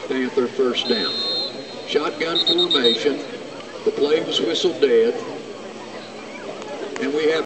Panther first down. Shotgun formation. The play was whistled dead. And we have